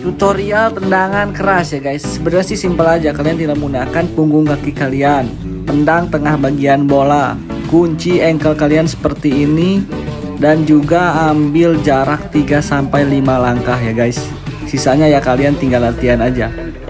Tutorial tendangan keras ya guys. Sebenarnya sih simpel aja. Kalian tinggal menggunakan punggung kaki kalian, tendang tengah bagian bola, kunci ankle kalian seperti ini, dan juga ambil jarak 3-5 langkah ya guys. Sisanya ya kalian tinggal latihan aja.